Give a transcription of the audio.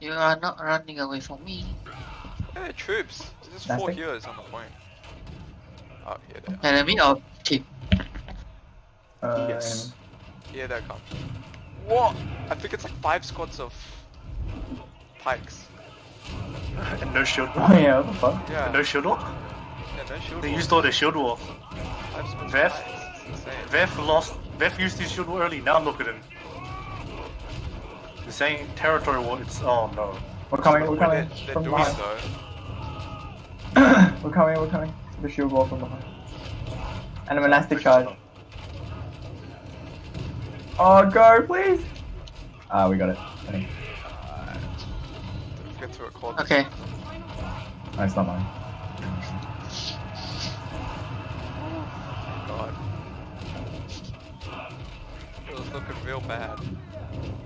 You are not running away from me. Hey, troops! There's 4 healers on the point. Oh, here they are. Enemy or team? Yes. Here they come. What? I think it's like 5 squads of pikes. And no shield wall. Oh yeah, what the fuck? Yeah. And no shield wall. Yeah, no shield They wall. used all their shield wall. 5 squads of Vef. pikes. It's insane. Vef used his shield wall early, now look at him. The same territory war, it's, oh no. We're coming They're from doing behind. though. We're coming. The shield wall from behind. And a monastic charge. Oh, go, please! Ah, we got it. I think. Get to a corner. Okay. No, it's not mine. God. It was looking real bad.